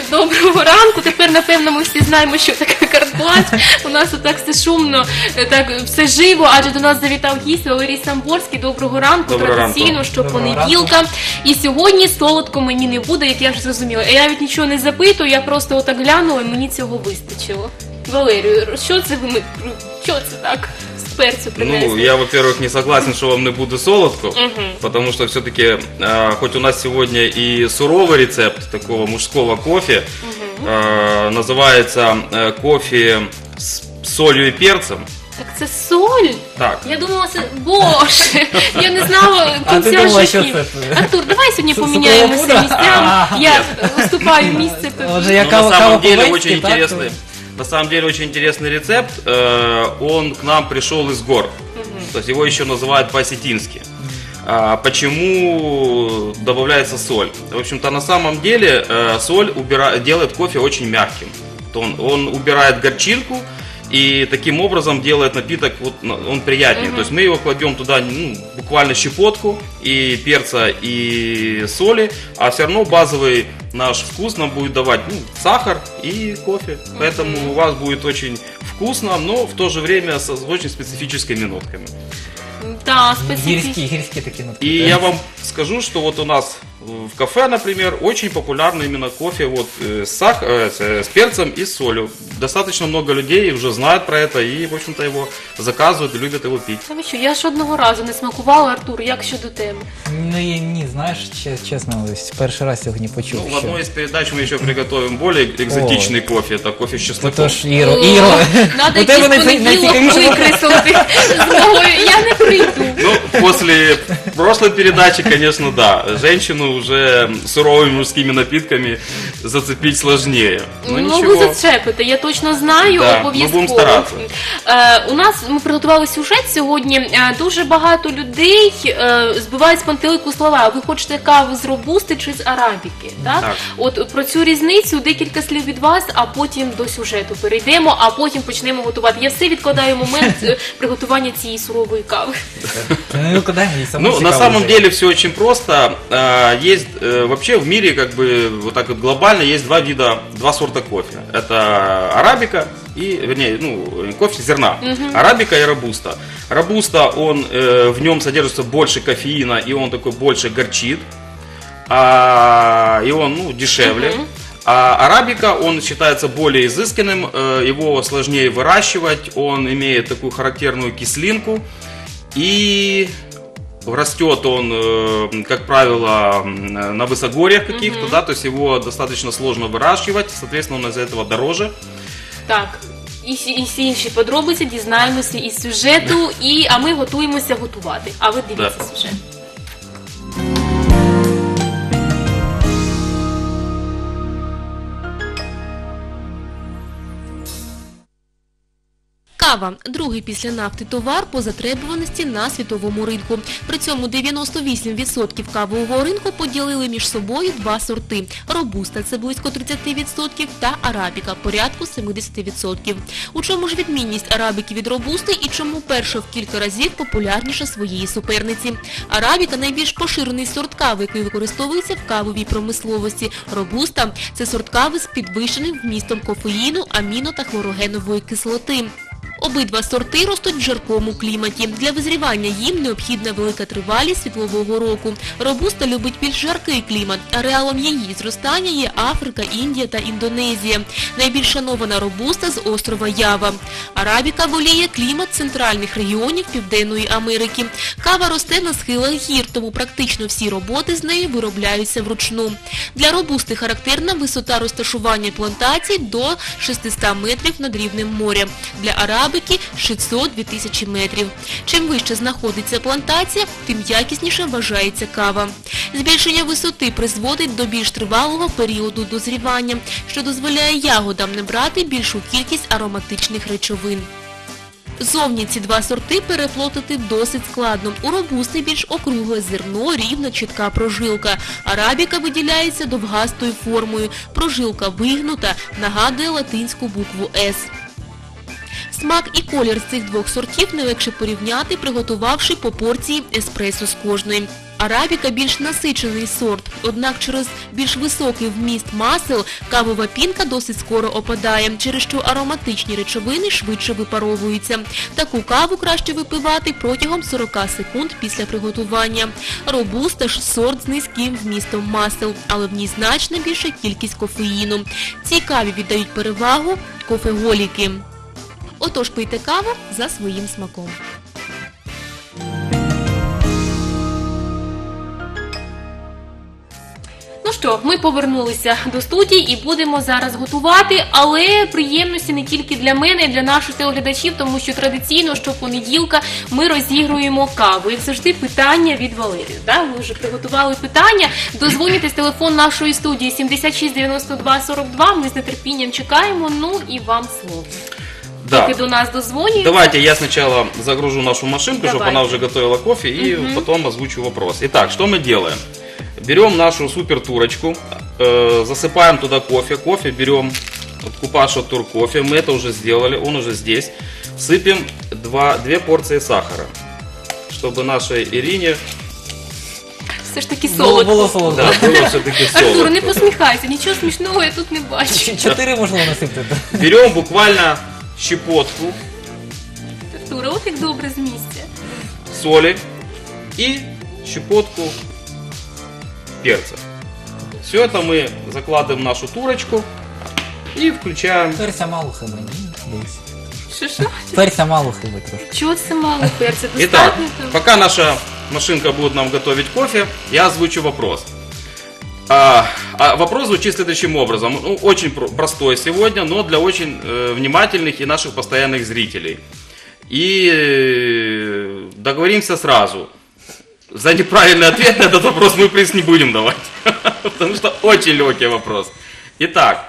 Доброго ранку. Тепер, напевно, ми всі знаємо, що таке карт-бланш. У нас отак все шумно, так все живо, адже до нас завітав гість Валерій Самборський. Доброго ранку, традиційно, що понеділка. І сьогодні солодко мені не буде, як я вже зрозуміла. Я навіть нічого не запитую, я просто отак глянула, і мені цього вистачило. Валерію, що це так? Перцю принесли. Ну, я, во-первых, не согласен, что вам не будет солодко, потому что все-таки, хоть у нас сегодня и суровый рецепт такого мужского кофе, называется кофе с солью и перцем. Так це соль? Так. Я думала, це... Боже, я не знала кінця життя. Артур, давай сьогодні поміняємося місцями. Я уступаю місце тобі. На самом деле очень интересный рецепт, он к нам пришел из гор, то есть его еще называют по-осетински. Почему добавляется соль? В общем-то, на самом деле соль делает кофе очень мягким, он убирает горчинку и таким образом делает напиток, он приятнее. То есть мы его кладем туда буквально щепотку и перца, и соли, а все равно базовый наш вкус нам будет давать сахар и кофе. Поэтому у вас будет очень вкусно, но в то же время с очень специфическими нотками. Да, специфические. Гирские такие нотки. И я вам скажу, что вот у нас в кафе, например, очень популярный именно кофе с перцем и с солью. Достаточно много людей уже знают про это и, в общем-то, его заказывают и любят его пить. Там що, я ж одного разу не смакувала, Артур, як щодо тебе? Ну, я не, знаешь, честно, перший раз сьогодні почув. Ну, в одной из передач мы еще приготовим более экзотичный кофе, это кофе с чесноком. Тож, Іро, надо якийсь понеділок викреслити з голови, я не прийду. Ну, после прошлой передачи, конечно, да, женщину уже суровыми мужскими напитками зацепить сложнее. Ну, ви зачепите, я точно знаю, да, обов'язково. Ми будемо старатися. Ми приготували сюжет сьогодні. Дуже багато людей збивають з пантелику слова. Ви хочете каву з робусти чи з арабіки? Так? От про цю різницю декілька слів від вас, а потім до сюжету перейдемо, а потім почнемо готувати. Я все відкладаю момент приготування цієї сурової кави. Ну, на самом деле все очень просто. Есть вообще в мире, как бы, вот так вот глобально, есть два сорта кофе. Это арабика и, вернее, кофе зерна. Арабика и робуста. Робуста, в нем содержится больше кофеина, и он такой больше горчит. И он, дешевле. А арабика, он считается более изысканным, его сложнее выращивать, он имеет такую характерную кислинку. И растет он, как правило, на высогорьях каких-то, да, то есть его достаточно сложно выращивать, соответственно, он из-за этого дороже. Так, і всі інші подробиці дізнаємося із сюжету, а ми готуємося готувати. А ви дивіться сюжет. Кава – другий після нафти товар по затребуваності на світовому ринку. При цьому 98% кавового ринку поділили між собою два сорти. Робуста – це близько 30% та арабіка – порядку 70%. У чому ж відмінність арабіки від робусти і чому перша в кілька разів популярніша своєї суперниці? Арабіка – найбільш поширений сорт кави, який використовується в кавовій промисловості. Робуста – це сорт кави з підвищеним вмістом кофеїну, аміно та хлорогенової кислоти. Обидва сорти ростуть в жаркому кліматі. Для визрівання їм необхідна велика тривалість світлового року. Робуста любить більш жаркий клімат. Ареалом її зростання є Африка, Індія та Індонезія. Найбільш шанована робуста з острова Ява. Арабіка воліє клімат центральних регіонів Південної Америки. Кава росте на схилах гір, тому практично всі роботи з нею виробляються вручну. Для робусти характерна висота розташування плантацій до 600 метрів над рівнем моря. Для арабіки 600-2000 метрів. Чим вище знаходиться плантація, тим якісніше вважається кава. Збільшення висоти призводить до більш тривалого періоду дозрівання, що дозволяє ягодам набрати більшу кількість ароматичних речовин. Зовні ці два сорти переплутати досить складно. У робусти більш округле зерно, рівна чітка прожилка. Арабіка виділяється довгастою формою. Прожилка вигнута, нагадує латинську букву «С». Смак і колір цих двох сортів не легше порівняти, приготувавши по порції еспресо з кожної. Арабіка більш насичений сорт, однак через більш високий вміст масел кавова пінка досить скоро опадає, через що ароматичні речовини швидше випаровуються. Таку каву краще випивати протягом 40 секунд після приготування. Робуста ж сорт з низьким вмістом масел, але в ній значно більша кількість кофеїну. Цій каві віддають перевагу кофеголіки. Отож пийте каву за своїм смаком. Ну що, ми повернулися до студії і будемо зараз готувати, але приємності не тільки для мене, і для наших телеглядачів, тому що традиційно щопонеділка ми розігруємо каву. І завжди питання від Валерія. Да? Ми вже приготували питання. Дозвонітесь, телефон нашої студії 76 92 42. Ми з нетерпінням чекаємо, ну і вам слово. Да. Поки до нас дозвонюють. Давайте я сначала загружу нашу машинку, чтобы Давайте. она уже готовила кофе, и потом озвучу вопрос. Итак, что мы делаем? Берем нашу супер турочку, засыпаем туда кофе. Кофе берем от Купаша Тур кофе. Мы это уже сделали, он уже здесь. Сыпем 2 порции сахара, чтобы нашей Ирине Все ж таки солодко. Було солодко. да, было все-таки Артур, не солодко. посміхайся, нічого смішного я тут не бачу. 4 можливо насипати. Берем буквально щепотку Артур, от як добре з місця. соли и щепотку перца. Все это мы закладываем в нашу турочку и включаем. Перця мало хіба, ні? Десь. Що? Перця мало хіба трошки. Чого це мало перця? Итак, Достатньо там? пока наша машинка будет нам готовить кофе, я озвучу вопрос. Вопрос звучит следующим образом. Ну, очень простой сегодня, но для очень внимательных и наших постоянных зрителей. И договоримся сразу. За неправильный ответ на этот вопрос мы приз не будем давать. Потому что очень легкий вопрос. Итак,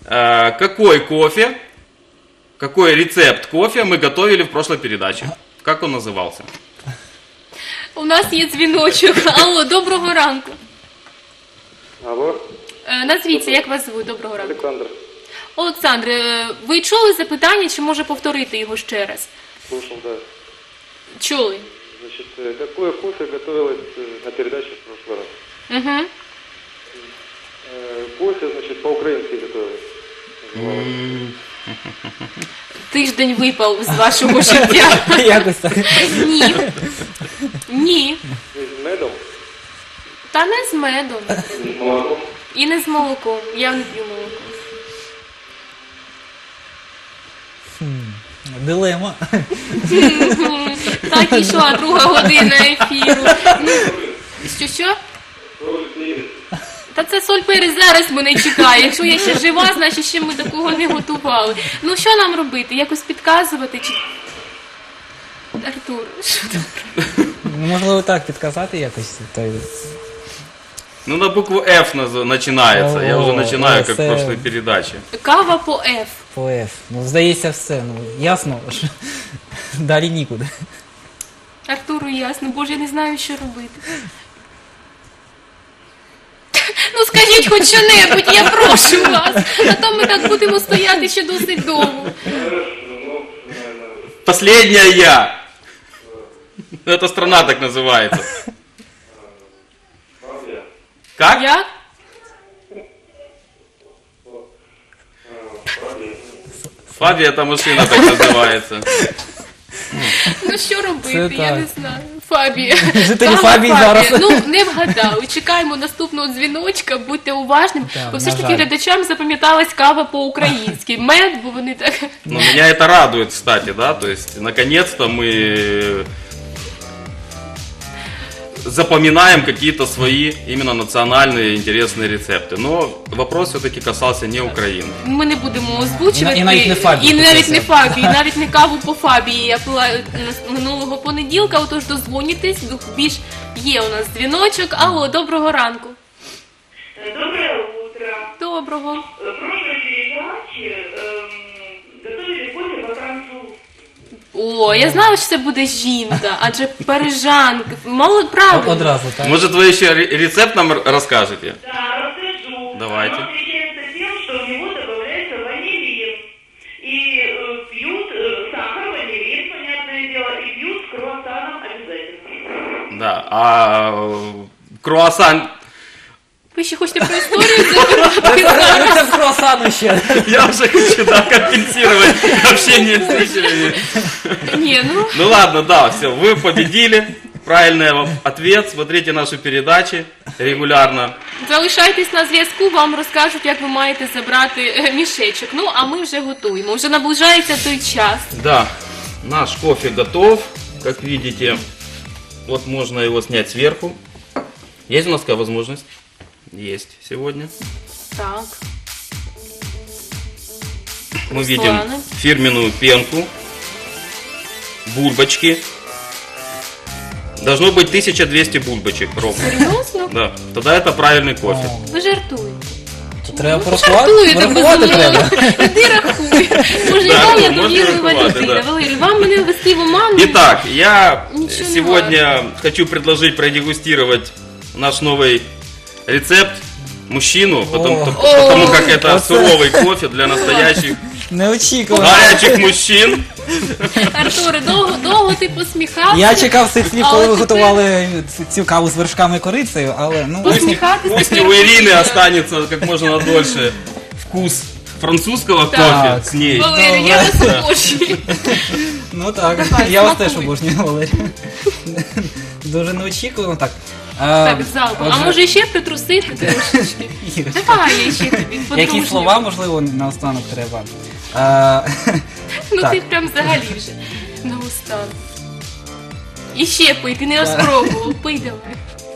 какой рецепт кофе мы готовили в прошлой передаче? Как он назывался? У нас є дзвіночок. Алло, доброго ранку. Алло, Назвіться, як вас звуть? Доброго ранку. Александр, Олександр, ви чули запитання, чи може повторити його ще раз? слушал, да. Чули. Значит, какое кофе готовилось на передаче в прошлый раз? Угу. Кофе, значит, по-украински готовилось. Тиждень випав з вашого життя. Якось так. Ні. Ні. С медом, Та не з медом. с молоком. І не з молоком. Я не п'ю молоко. Дилема. Так і йшла друга година ефіру. Що? Та це соль перець зараз мене чекає. Якщо я ще жива, значить ще ми такого не готували. Ну що нам робити? Якось підказувати? Чи... Артур, що там? Можливо так підказати якось. Ну, на букву F начинается. Я уже начинаю, как в это- прошлой передаче. Кава по F. По F. Ну, здається, все. Ну, ясно, що далі нікуди. Артуру ясно, боже, я не знаю, що робити. Ну скажіть хоч що-небудь, я прошу вас. А то ми так будемо стояти ще досить довго. Последняя я. Эта страна так называется. Как? Як? Фабия, эта машина так называется. Ну що робити, Це я так. не знаю. Фабія. Жителі Кава Фабії Фабія. зараз. Ну, не вгадали. Чекаємо наступного дзвіночка, будьте уважними. Так, Бо все ж на таки жаль. глядачам запам'яталась кава по-українськи. Мед, бо вони так... Но меня это радует, кстати, да, то есть, наконец-то мы запоминаем какие-то свои именно национальные интересные рецепты. Но вопрос все-таки касался не Украины. Ми не будемо озвучувати. І навіть не Фабію І навіть не писався. Фабію, і навіть не каву по Фабії. Я пила минулого понеділка, отож дозвонітесь. Більш є у нас дзвіночок. Алло, доброго ранку. Доброе утро. Доброго. В прошлой передаче готовили кофе по-французски. О, я знала, що це буде жінка, адже парижанка. Мало правильно. Одразу, так. Может, вы еще рецепт нам расскажете? Да, расскажу. Давайте. Он отличается тем, что в него добавляется ванилин. И пьют сахар, ванилин, понятное дело, и пьют с круассаном обязательно. Да, а круассан, Ви ще хочете про історію запитати? Рецепт круасану ще. я уже хочу, да, компенсировать общение с зрителями. Ні, ну, Ну ладно, да, все, вы победили. Правильный ответ. Смотрите наши передачи регулярно. залишайтесь на зв'язку, вам розкажуть, як ви маєте забрати мішечок. Ну, а ми вже готуємо. Вже наближається той час. Да, наш кофе готов. Как видите, вот можно его снять сверху. Есть у нас такая возможность? Есть сегодня. Так. Мы видим Руслана. фирменную пенку, бульбочки. Должно быть 1200 бульбочек ровно. Серйозно? Да, тогда это правильный кофе. Ви жартуєте. Треба Жартуєте порахувати безумовно. треба. Іди рахуй. Може, Да, яка я можна довірлива рахувати, людина. да. Валерій, вам мене ввести в оману? Итак, я Ничего не сегодня хочу предложить продегустировать наш новый рецепт мужчину, потому как это Вот суровый кофе для настоящих Неочікувано. горячих мужчин. Артуре, довго ти посміхався? Я чекав цих слів, Але коли ви тепер- готували цю каву з вершками і корицею, але ну Посміхатися Пусть тепер у Ирины потрібно. останется как можно дольше вкус французского кофе Так. с ней. Валерій, я вас обожнюю. ну так. Давай, Я вас смакуй. теж обожнюю, Валерій. Дуже неочікувано так. Так, залпом. А отже, може ще притрусити трошечки? Ігор, Давай я ще тобі подружню. які слова, можливо, наостанок треба? Ну так. ти прям взагалі вже на устан. І ще пий, ти не розпробував, пий давай.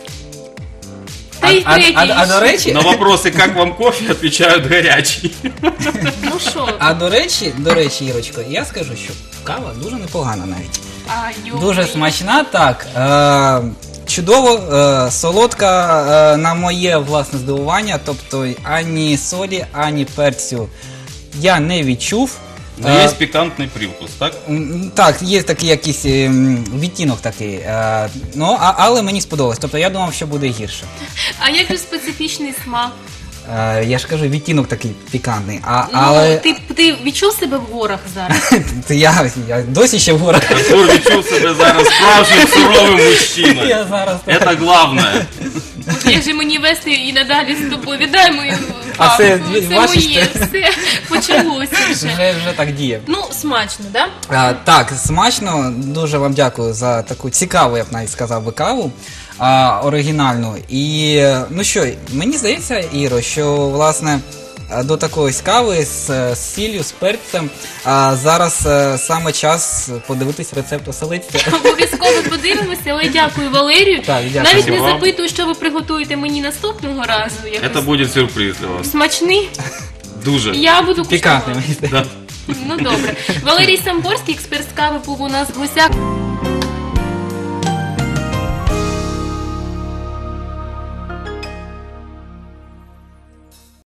Та й третій А до ще. речі, На вопросы, как вам кофе, отвечают горячий. Ну що? до речі, Ірочко, я скажу, що кава дуже непогана навіть. А, Дуже йо. смачна, так. Чудово, солодка на моє власне здивування, тобто ані солі, ані перцю я не відчув. Но есть пикантный привкус, так? Так, є такий якийсь відтінок такий, але мені сподобалось. Тобто я думав, що буде гірше. А як же специфічний смак? Я ж кажу, відтінок такий пікантний. Ну, Але ти відчув себе в горах зараз? я досі ще в горах. Артур відчув себе зараз справжнім суровим мужчиною. Я зараз Это главное. Як же мені вести і надалі з тобою? Віддай мою А каву. це Це ваше моє, ж все почалося вже. вже так діє. Ну, смачно, да? Так, смачно. Дуже вам дякую за таку цікаву, я б навіть сказав би, каву. Оригінальну. І ну що, мені здається, Іро, що власне до такої кави з сіллю, з перцем зараз саме час подивитись рецепт оселедця. Обов'язково подивимося, але дякую Валерію. Так, дякую. Навіть не Спасибо вам. запитую, що ви приготуєте мені наступного разу. Это Якось будет сюрприз для вас. смачний. Дуже. Я буду Пікантний, куштувати. мені здається. Да. Ну добре. Валерій Самборський, експерт з кави, був у нас в гостях.